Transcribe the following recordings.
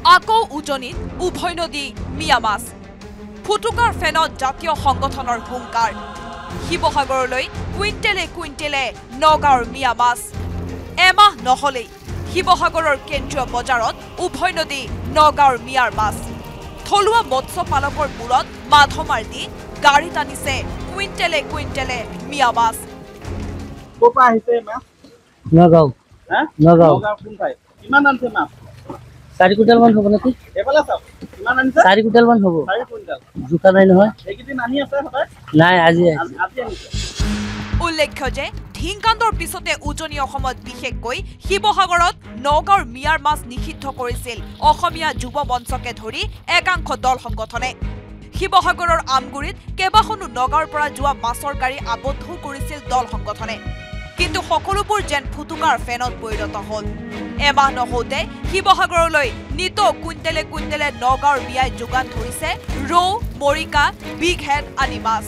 আকৌ উজনিত উভৈনদী মিয়া মাছ ফুটুকাৰ ফেনত জাতীয় সংগঠনৰ হুংকাৰ শিৱসাগৰলৈ কুইণ্টেলে নগাঁৱৰ মিয়া মাছ এমাহ নহলেই শিৱসাগৰৰ কেন্দ্ৰীয় বজাৰত উভৈনদী নগাঁৱৰ মিয়াৰ মাছ থলুৱা মৎস্য পালকৰ মূৰত মাধমাৰ দি গাড়ী টানিছে কুইণ্টেলে মিয়া মাছ কোপা আহিছে মাছ নগাঁও নগাঁও কোন ঠাই কিমান আনছে মাছ 4 কুইণ্টেল মান হ'ব নেকি এফালে চাওক কিমান আনিছে 4 কুইণ্টেল মান হ'ব 4 কুইণ্টেল জুকা নাই নহয় এইকেইদিন আনি আছে হয় নাই আজি আনিছে উল্লেখ্য যে ঢিংকাণ্ডৰ পিছতে উজনি অসমত বিশেষকৈ শিৱসাগৰত নগাঁৱৰ মিয়াৰ মাছ নিষিদ্ধ কৰিছিল অসমীয়া যুৱ মঞ্চকে ধৰি একাংশ দল সংগঠনে শিৱসাগৰৰ আমগুৰিত কেবাখনো নগাঁৱৰ পৰা যোৱা মাছৰ গাড়ী আবদ্ধ কৰিছিল দল সংগঠনে কিন্তু সকলোবোৰ যেন ফুটুকাৰ ফেনত পৰিণত হল এমাহ নহওঁতে শিৱসাগৰলৈ নিত কুইণ্টেলে নগাঁৱৰ মিয়াই যোগান ধৰিছে ৰৌ মৰিকা বিগ হেড আদি মাছ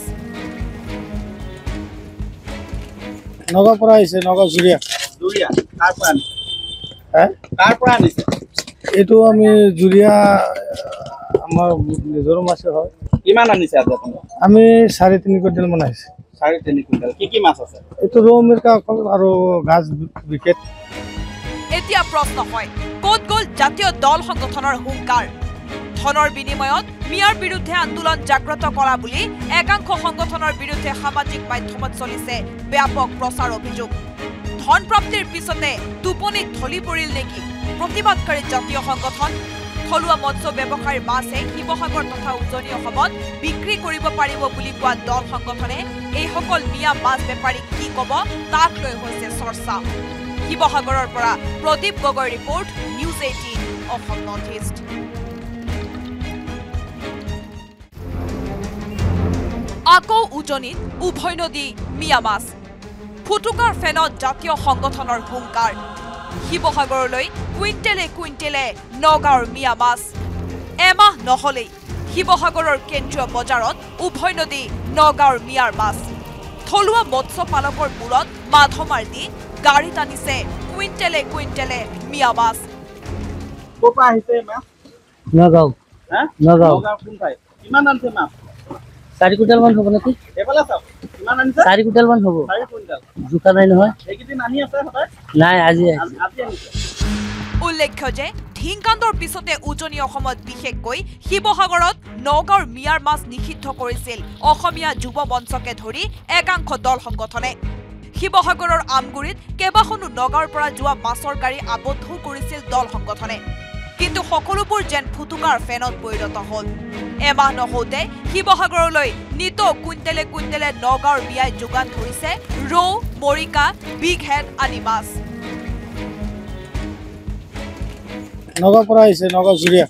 নগাঁও পৰা আহিছে নগাঁও জুৰিয়া কাৰ পৰা আনিছে এইটো আমি জুৰিয়া আমাৰ নিজৰ মাছে হয় কিমান আনিছে আজি আপুনি আমি 3.5 কুইণ্টেল মান আহিছে 3.5 কুইণ্টেল কি মাছ আছে এইটো ৰৌ মিৰ্কা আৰু গাছ বিকেট এতিয়া প্ৰশ্ন হয় ক'ত গ'ল জাতীয় দল সংগঠনৰ হুংকাৰ ধনৰ বিনিময়ত মিয়াৰ বিৰুদ্ধে আন্দোলন জাগ্ৰত কৰা বুলি একাংশ সংগঠনৰ বিৰুদ্ধে সামাজিক মাধ্যমত চলিছে ব্যাপক প্ৰচাৰ অভিযোগ ধন প্ৰাপ্তিৰ পিছতে টোপনিত ঢলি পৰিল নেকি প্ৰতিবাদকাৰী জাতীয় সংগঠন থলুৱা মৎস্য ব্যৱসায়ীৰ মাছে শিৱসাগৰ তথা উজনি অসমত বিক্ৰী কৰিব পাৰিব বুলি কোৱা দল সংগঠনে এইসকল মিয়া মাছ বেপাৰীক কি ক'ব তাক লৈ হৈছে চৰ্চা শিৱসাগৰৰ পৰা Pradip Gogoi report news 18 Assam north east আকৌ উজনিত উভৈনদী মিয়া মাছ ফুটুকাৰ ফেনত জাতীয় সংগঠনৰ হুংকাৰ শিৱসাগৰলৈ কুইণ্টেলে নগাঁৱৰ মিয়া মাছ এমাহ নহলেই শিৱসাগৰৰ কেন্দ্ৰীয় বজাৰত উভৈনদী নগাঁৱৰ মিয়াৰ মাছ থলুৱা মৎস্য পালকৰ মূৰত মাধমাৰ দি গাড়ী টানিছে কুইণ্টেলে মিয়া মাছ কোপা আহিছে মাছ নগাঁও নগাঁও কোন ঠাই কিমান আনছে মাছ 4 কুইণ্টেল মান হ'ব নেকি এফালে চাওক কিমান আনিছে 4 কুইণ্টেল মান হ'ব 4 কুইণ্টেল জুকা নাই নহয় এইকেইদিন আনি আছে হয় নাই আজি আনিছে উল্লেখ্য যে ঢিংকাণ্ডৰ পিছতে উজনি অসমত বিশেষকৈ শিৱসাগৰত নগাঁৱৰ মিয়াৰ মাছ নিষিদ্ধ কৰিছিল অসমীয়া যুৱ মঞ্চকে ধৰি একাংশ দল সংগঠনে শিৱসাগৰৰ আমগুৰিত কেবাখনো নগাঁৱৰ পৰা যোৱা মাছৰ গাড়ী আবদ্ধ কৰিছিল দল সংগঠনে কিন্তু সকলোবোৰ যেন ফুটুকাৰ ফেনত পৰিণত হল এমাহ নহওঁতে শিৱসাগৰলৈ নিত কুইণ্টেলে নগাঁৱৰ মিয়াই যোগান ধৰিছে ৰৌ মৰিকা বিগ হেড আদি মাছ নগাঁও পৰা আহিছে নগাঁও জুৰিয়া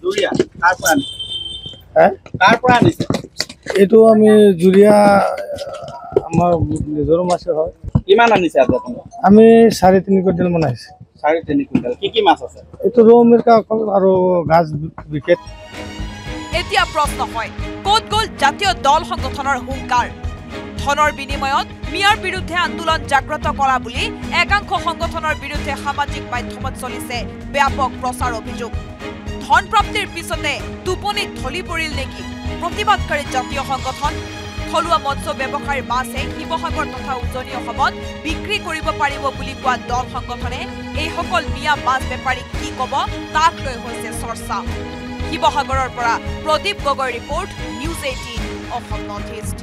কাৰ পৰা আনিছে এইটো আমি জুৰিয়া আমাৰ নিজৰ মাছে হয় কিমান আনিছে আজি আপুনি আমি 3.5 কুইণ্টেল মান আহিছে 3.5 কুইণ্টেল কি মাছ আছে এইটো ৰৌ মিৰ্কা আৰু গাছ বিকেট এতিয়া প্ৰশ্ন হয় ক'ত গ'ল জাতীয় দল সংগঠনৰ হুংকাৰ ধনৰ বিনিময়ত মিয়াৰ বিৰুদ্ধে আন্দোলন জাগ্ৰত কৰা বুলি একাংশ সংগঠনৰ বিৰুদ্ধে সামাজিক মাধ্যমত চলিছে ব্যাপক প্ৰচাৰ অভিযোগ ধন প্ৰাপ্তিৰ পিছতে টোপনিত ঢলি পৰিল নেকি প্ৰতিবাদকাৰী জাতীয় সংগঠন থলুৱা মৎস্য ব্যৱসায়ীৰ মাছে শিৱসাগৰ তথা উজনি অসমত বিক্ৰী কৰিব পাৰিব বুলি কোৱা দল সংগঠনে এইসকল মিয়া মাছ বেপাৰীক কি ক'ব তাক লৈ হৈছে চৰ্চা শিৱসাগৰৰ পৰা Pradip Gogoi report news 18 Assam north east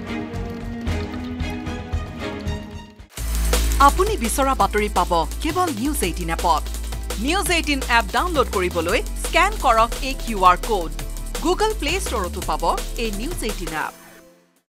আপুনি বিচৰা বাতৰি পাব কেৱল নিউজ 18 এপত নিউজ 18 এপ ডাউনলোড কৰিবলৈ স্ক্যান কৰক এই QR কোড গুগল প্লে ষ্টৰতো পাব এই নিউজ 18 এপ